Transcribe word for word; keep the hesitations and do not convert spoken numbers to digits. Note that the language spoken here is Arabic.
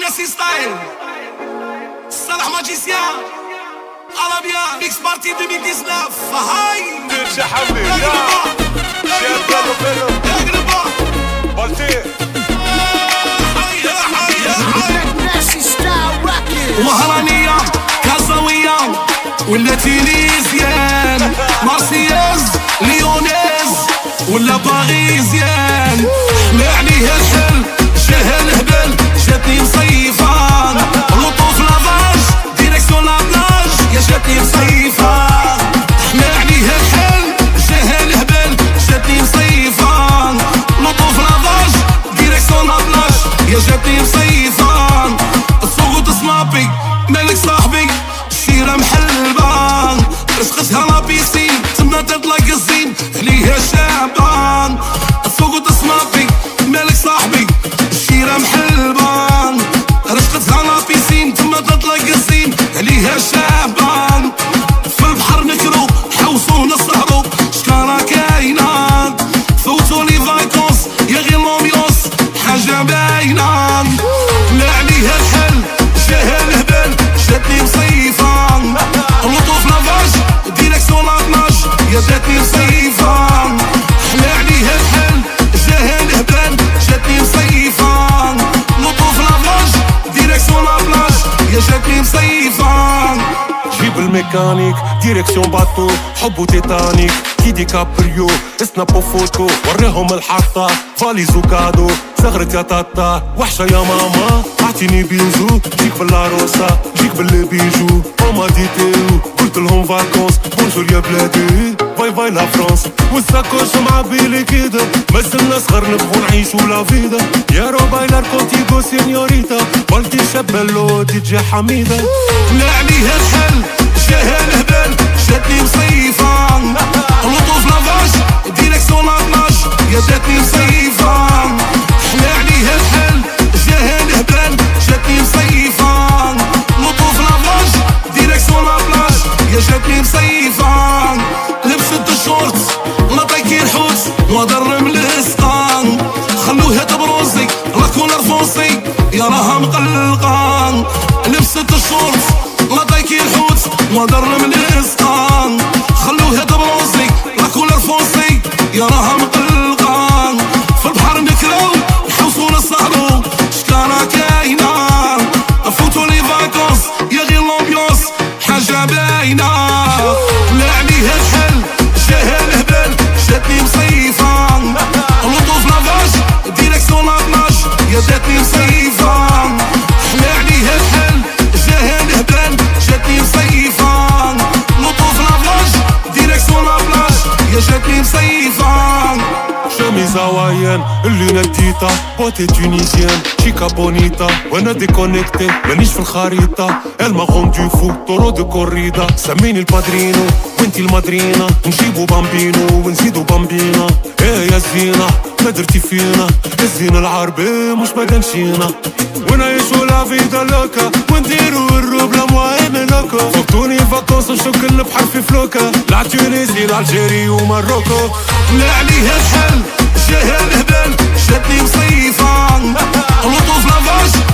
Classy Style, Salah Magicien, Arabia, Mix Party deux mille dix-neuf. Hay ترجع حمي يا شيخ بلو بلو اقلبها بلطيق حي حي Classy Style Records. ومهرانية كازاوية ولا تيليزيان مارسياز ليونيز ولا باريزيان ما عليه الحل جاه الهبل جاتني مصيفان لطوف لافاج ديريكسيون لابلاج يا جاتني مصيفان ما عليه الحل جاه الهبل جاتني مصيفان لطوف لافاج ديريكسيون لابلاج يا جاتني مصيفان تسوق وتسنابي مالك صاحبي الشيرة محلبان رشقتها لابيسين تما تطلق الزين عليها شعبان تسوق وتسنابي مالك صاحبي الشيرة محلبان رشقتها لابيسين تما تطلق الزين عليها شعبان في البحر نكرو حوصو نسهرو شكارا كاينة فوتو لي فايكونس يا غير لوميونس حاجة باينة لا عليها الحل جاه الهبل جاتني مصيفان لطوف لافاج ديريكسيون لابلاج يا جاتني مصيفان حلا عليها الحل جاه الهبل جاتني مصيفان لطوف لافاج ديريكسيون لابلاج يا جاتني مصيفان جيب الميكانيك ديريكسيون باتو حبو تيتانيك كي دي كابريو اسنابو فوتو وريهم الحطة فاليز وكادو زغرت يا تاتا وحشة يا ماما اعطيني بيزو جيك بالعروسة جيك بالبيجو ماما ديتيو قلت لهم فاكونس بونجور يا بلادي باي باي لا فرانس والساكوش معبيلي كده مازلنا صغر نبغو نعيشو لا فيدا يا رو بايلر كونتيغو سينيوريتا والتي شابلو دي جي حميدة لا عليها الحل جاه الهبل جاتني مصيفان لطوف لافاج ديريكسيون لابلاج يا جاتني مصيفان حلا عليها الحل جاه الهبل جاتني مصيفان لطوف لافاج ديريكسيون لابلاج يا جاتني مصيفان لبست الشورت لا طايكي الحوت وضرم الاسقان خلوها تبروزي لا كولر فونسي يا راها مقلقان لبست الشورت لا طايكي الحوت وضرم الاسقان خلوها تبروزي لا كولر فونسي يا راها مقلقان في البحر نكراو نحوسو نسهرو شكارا كاينة نفوتو لي فاكونس يا غير لومبيونس حاجة باينة لا عليها الحل جاه الهبل جاتني مصيفان لطوف لافاج ديريكسيون لابلاج يا جاتني مصيفان حلا عليها الحل جاه الهبل جاتني مصيفان لطوف لافاج ديريكسيون لابلاج يا جاتني مصيفان شميز هوايان اللي نتيتا بوتي تونيزيان شيكا بونيتا وانا ديكونيكتي مانيش في الخريطة الماغون دو فو طورو دو كوريدا سميني البادرينو وانتي المادرينا نجيبو بامبينو ونزيدو بامبينا ايه يا زينة ما درتي فينا الزينة العربي مش مدنشينا ونعيشو لا فيدا لوكا ونديرو الروبلا مواهب لوكا فوتوني فاكونس نشك البحر في فلوكا لا تونيزي لا الجيري وماروكو لا عليها الحل جاه الهبل جاتني مصيفان لطوف لافاج